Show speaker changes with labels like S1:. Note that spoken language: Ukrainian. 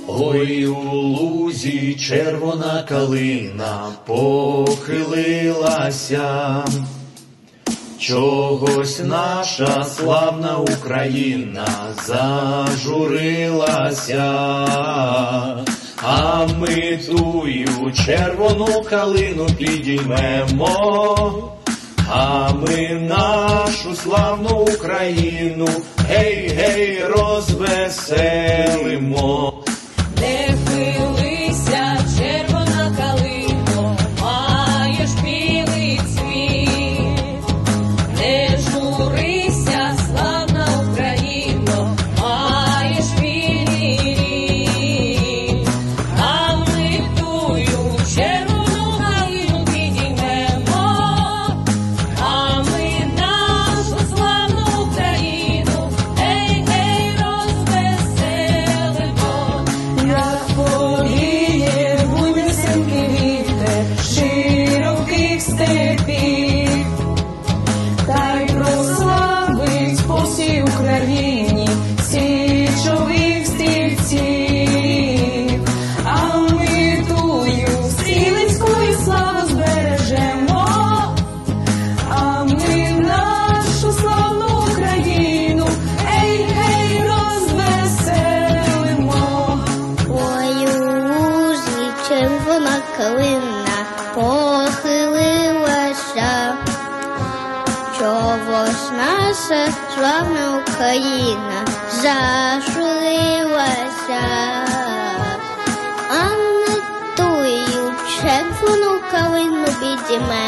S1: Ой, у лузі червона калина похилилася, чогось наша славна Україна зажурилася, а ми тую червону калину підіймемо, а ми нашу славну Україну, гей, гей, розвеселимо.
S2: Не хилися, червона калино, маєш білий цвіт. Не журися, славна Україно, маєш вільний рід. А ми тую червону калину підіймемо, а ми нашу славну Україну, ей, ей, розвеселимо. Як повіє вунесенький вітер широких степів, та й прославить по всій Україні січових стрільців. А ми тую стрілецьку славу збережемо, а ми нашу славну Україну, ей, ей, розвеселимо.
S3: Ой, у лузі червона калина похилилася, чогось наша славна Україна зажурилася, а ми тую червону калину підіймемо.